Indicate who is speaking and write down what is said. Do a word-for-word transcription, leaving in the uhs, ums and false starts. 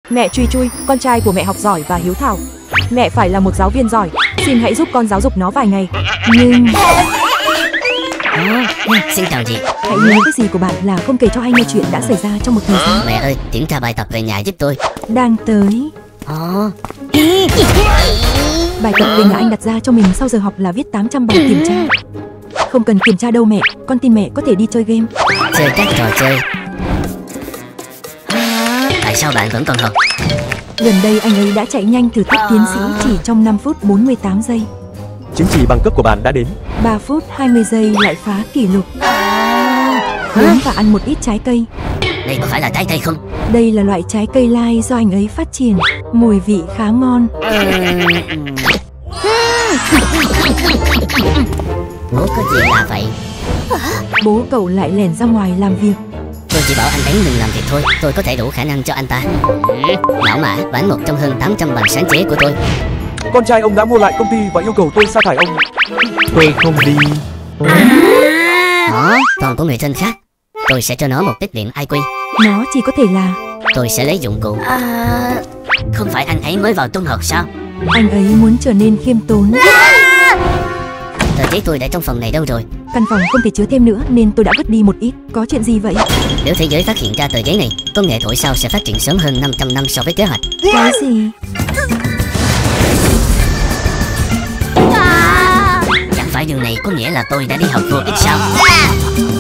Speaker 1: Mẹ Truy Chui, con trai của mẹ học giỏi và hiếu thảo. Mẹ phải là một giáo viên giỏi. Xin hãy giúp con giáo dục nó vài ngày. Nhưng...
Speaker 2: Oh, xin chào chị.
Speaker 1: Hãy nhớ cái gì của bạn là không kể cho ai nghe chuyện đã xảy ra trong một thời gian.
Speaker 2: Mẹ ơi, kiểm tra bài tập về nhà giúp tôi.
Speaker 1: Đang tới.
Speaker 2: Oh.
Speaker 1: Bài tập về nhà anh đặt ra cho mình sau giờ học là viết tám trăm bài kiểm tra. Không cần kiểm tra đâu mẹ, con tin mẹ có thể đi chơi game.
Speaker 2: Chơi các trò chơi. Tại sao bạn vẫn còn học?
Speaker 1: Gần đây anh ấy đã chạy nhanh thử thách tiến sĩ chỉ trong năm phút bốn mươi tám giây.
Speaker 3: Chứng chỉ bằng cấp của bạn đã đến.
Speaker 1: ba phút hai mươi giây lại phá kỷ lục. Uống và ăn một ít trái cây.
Speaker 2: Đây có phải là trái cây không?
Speaker 1: Đây là loại trái cây lai do anh ấy phát triển. Mùi vị khá ngon.
Speaker 2: Bố có gì là vậy?
Speaker 1: Bố cậu lại lẻn ra ngoài làm việc.
Speaker 2: Tôi chỉ bảo anh ấy đừng làm việc thôi. Tôi có thể đủ khả năng cho anh ta. Lão Mã bán một trong hơn tám trăm bằng sáng chế của tôi.
Speaker 3: Con trai ông đã mua lại công ty và yêu cầu tôi sa thải ông. Tôi không đi.
Speaker 2: Nó còn có người thân khác. Tôi sẽ cho nó một tích điện i quy.
Speaker 1: Nó chỉ có thể là...
Speaker 2: Tôi sẽ lấy dụng cụ. À, không phải anh ấy mới vào trung học sao?
Speaker 1: Anh ấy muốn trở nên khiêm tốn.
Speaker 2: Tờ giấy tôi để trong phòng này đâu rồi?
Speaker 1: Căn phòng không thể chứa thêm nữa nên tôi đã vứt đi một ít. Có chuyện gì vậy?
Speaker 2: Nếu thế giới phát hiện ra tờ giấy này, công nghệ thổi sao sẽ phát triển sớm hơn năm trăm năm so với kế hoạch.
Speaker 1: Cái gì?
Speaker 2: Chẳng phải điều này có nghĩa là tôi đã đi học vô ích sao?